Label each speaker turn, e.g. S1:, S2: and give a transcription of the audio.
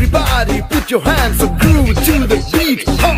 S1: Everybody put your hands up, groove to the beat.